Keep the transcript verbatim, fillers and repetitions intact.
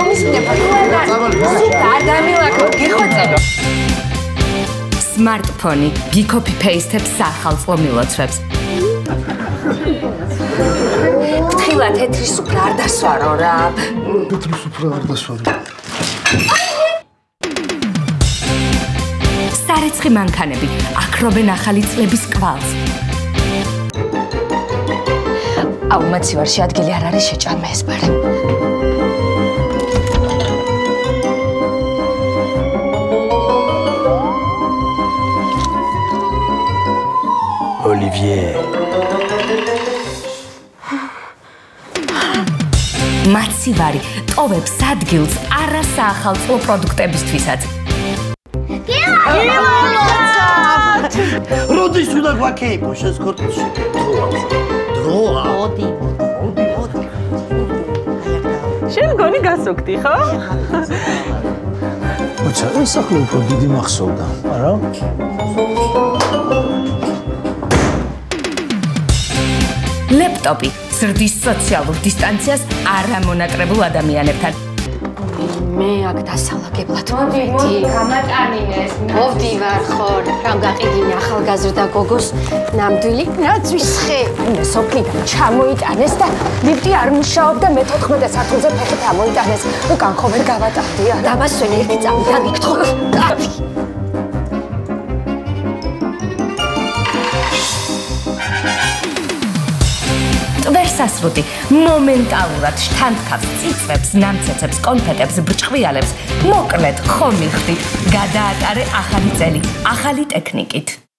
მომისმინებო. არ დამილაკო, გიხოცე. Smartphone გიკოპი პეისტებს სახალწლო მილოცვებს. თხილა თეთრი სუფრა არ დასვარო რა. თეთრი სუფრა არ დასვარო. სარეცხი მანქანები აქრობენ ახალი წლების კვალს. აუ მაცივარში ადგილი არ არის შეჭამე ეს ბარე. Olivier. მაცივარი ტოვებს ადგილს არასახალწლო პროდუქტებისთვისაც. როდის უნდა გვაქეიფო შენს ქორწილში? დროა. მოდი. შენ გონი გასუქდი, ხო? მოცა, ეს ახლა უფრო დიდი მახსოვდა, არა? ლეპტოპი ზრდის სოციალურ დისტანციას არ ამონატრებულ ადამიანებთან. მე აქ დასალაგებლად მოდი, მოდი, გამატანინეს. მოვდივარ ხორ, რამ გაყიდინე ახალგაზრდა გოგოს ნამდვილი ნაცვის ხე. უნდა სოფლიდან ჩამოიტანეს და ლიფტი არ მუშაობდა მეთოთხმეტე სართულზე ფეხით ამოიტანეს. უკან ხო ვერ გავატარდია. დამასვენ ერთი წამი დაგიქთხო. კაფი. ტვერსასრუტი მომენტალურად შთანთქავს წიწვებს, ნამცეცებს, კონფეტებს, ბრჭყვიალებს. მოკლედ, ხომ მიხდი, გადაატარე ახალი წელი, ახალი ტექნიკით.